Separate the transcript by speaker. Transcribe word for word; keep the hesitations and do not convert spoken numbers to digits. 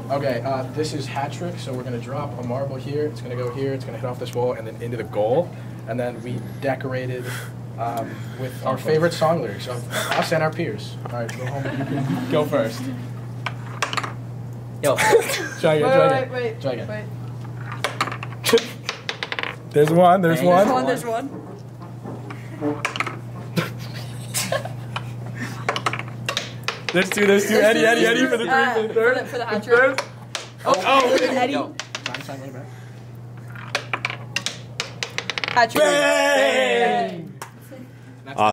Speaker 1: Okay, uh, this is hatrick, so we're going to drop a marble here. It's going to go here. It's going to hit off this wall and then into the goal. And then we decorated um, with our favorite song lyrics of us and our peers. All right, go home. You can go first.
Speaker 2: Yo.
Speaker 1: Try again, try again.
Speaker 3: Wait, wait,
Speaker 1: try again.
Speaker 3: wait.
Speaker 1: There's one, there's
Speaker 2: Hey,
Speaker 1: one.
Speaker 3: There's one, there's one.
Speaker 1: There's two, there's two. Eddie, Eddie, Eddie for the
Speaker 3: Uh,
Speaker 1: third, for the third.
Speaker 3: For the, for the hat trick.
Speaker 1: Oh, oh,
Speaker 3: Eddie.
Speaker 2: Yo.
Speaker 1: Sign, sign, way back.
Speaker 3: Hat trick.
Speaker 1: Bang!